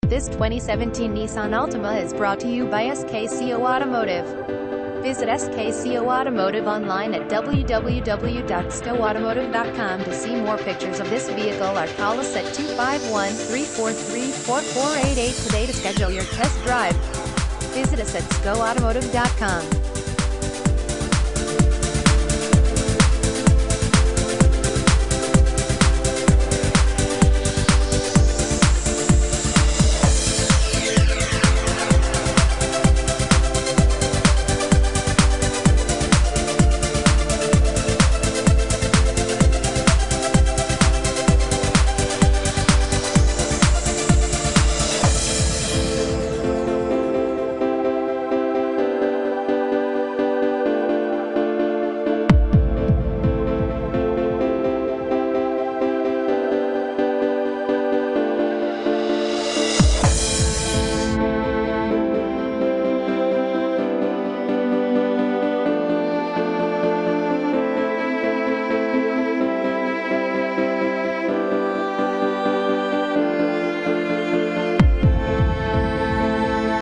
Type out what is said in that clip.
This 2017 Nissan Altima is brought to you by SKCO Automotive. Visit SKCO Automotive online at www.scoautomotive.com to see more pictures of this vehicle or call us at 251-343-4488 today to schedule your test drive. Visit us at scoautomotive.com.